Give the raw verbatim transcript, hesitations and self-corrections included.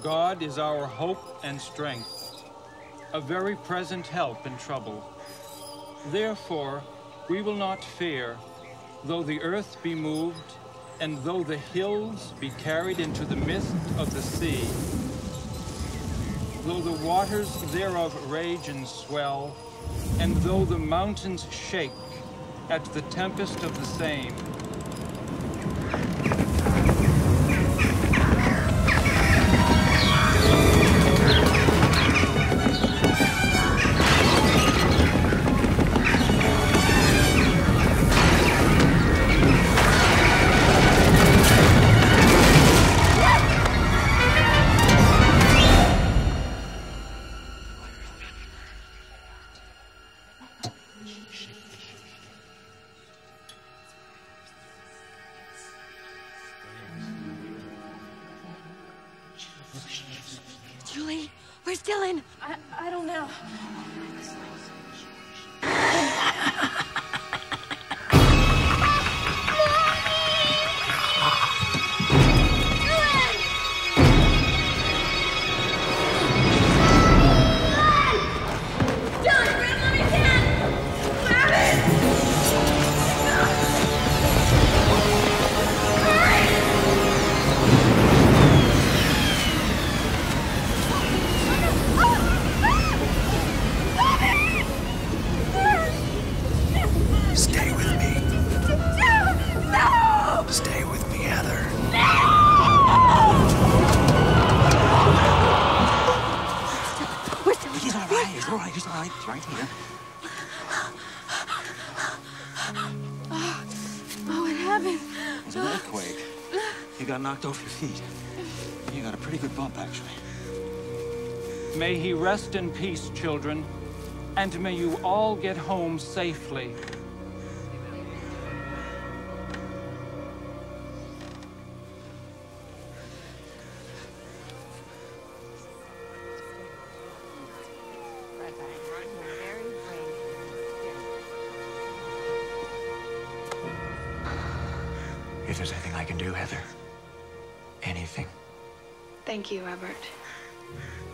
God is our hope and strength, a very present help in trouble. Therefore, we will not fear, though the earth be moved, and though the hills be carried into the midst of the sea, though the waters thereof rage and swell, and though the mountains shake at the tempest of the same. Julie, where's Dylan? I, I don't know. Stay with me. No! Stay with me, Heather. Where's Dylan? He's all right. He's all right. He's all right. He's right here. Oh, oh, what happened? It was an earthquake. You got knocked off your feet. You got a pretty good bump, actually. May he rest in peace, children, and may you all get home safely. If there's anything I can do, Heather, anything. Thank you, Robert.